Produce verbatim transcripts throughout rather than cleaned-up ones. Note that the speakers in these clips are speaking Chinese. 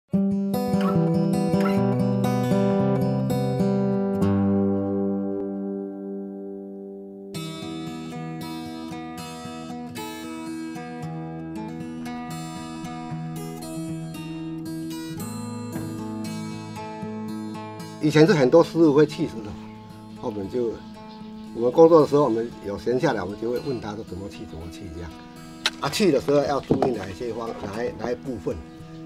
以前是很多师傅会砌石头，我们就我们工作的时候，我们有闲下来，我们就会问他说怎么砌，怎么砌这样。啊，砌的时候要注意哪一些方，哪一哪一部分。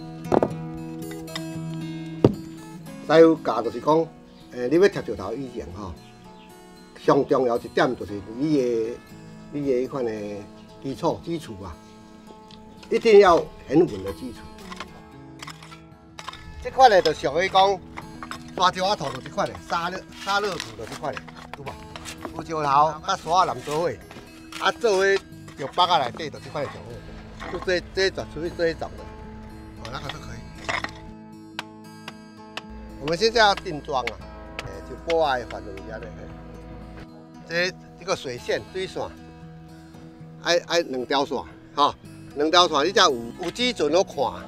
再有教就是讲，诶，你要贴石头以前吼，上重要一点就是你的你的迄款的基础基础啊，一定要很稳的基础。这块呢，就属于讲。沙石仔土就这块嘞，沙乐沙乐土就这块嘞，有无？有石头甲沙南做伙，啊做伙就放在内底就这块就好。就这这转出去这一种的，哦，那个都可以。我们现在要定桩啊，诶，就波爱反正一样的。这这个水线水线，爱爱两条线，哈，两条线你才有有基准好看。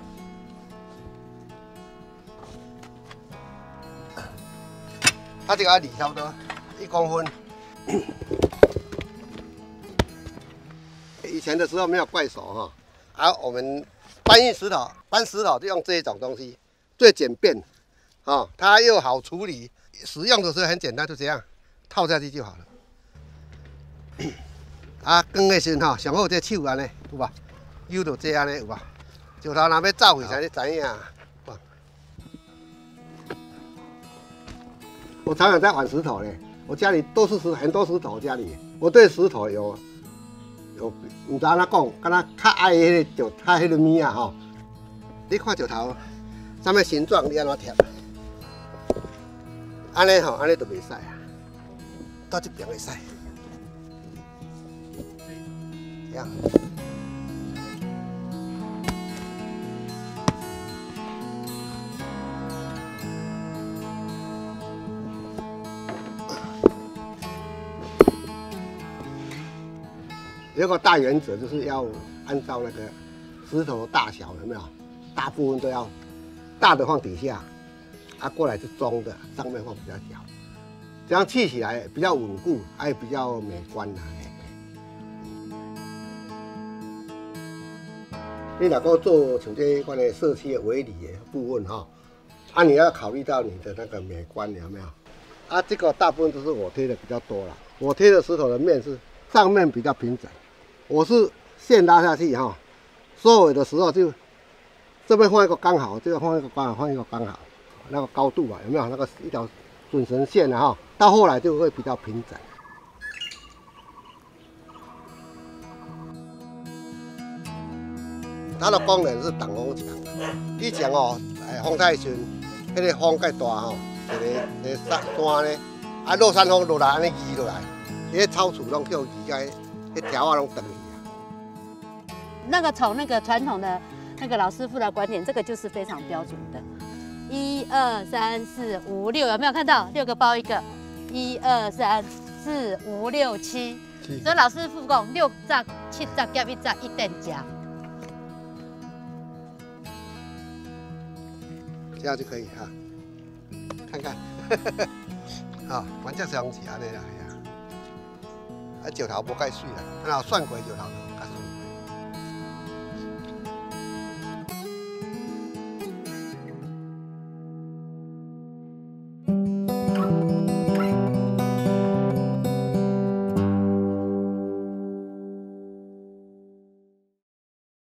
它这个理差不多一公分。以前的时候没有怪手哈，啊，我们搬运石头，搬石头就用这一种东西，最简便，啊，它又好处理，使用的时候很简单，就这样套下去就好了。啊，光的时候哈，上好这手安尼，有无？扭到这安尼有无？石头若要走去，才你知影。我常常在玩石头嘞，我家里都是石，很多石头。家里我对石头有有，唔知安怎讲，敢若较爱迄个石，较迄个物啊吼。你看石头，啥物形状你安怎贴？安尼吼，安尼就袂使啊。到这边会使，这样。有个大原则，就是要按照那个石头的大小，有没有？大部分都要大的放底下，啊，过来是中的，上面放比较小，这样砌起来比较稳固，还比较美观啊。你若讲做像这款的社区的围篱的部分哈，啊，你要考虑到你的那个美观有没有？啊，这个大部分都是我贴的比较多了，我贴的石头的面是上面比较平整。我是线拉下去哈，收尾的时候就这边放一个刚好，这个放一个刚好，放一个刚好，那个高度啊，有没有那个一条准绳线啊哈？到后来就会比较平整。它的功能是挡风墙。以前哦，哎，风太顺，那个风介大吼，一个一个山山咧，啊落山风落来安尼移落来，那些草厝拢叫移开。那条啊，拢等你。 那个从那个传统的那个老师傅的观点，这个就是非常标准的。一二三四五六，有没有看到？六个包一个。一二三四五六七。所以老师傅讲六十、七十加一十一等加。 这样就可以哈。看看，啊，反正是用是安尼啦。啊，石头无介水啦，啊，蒜过石头。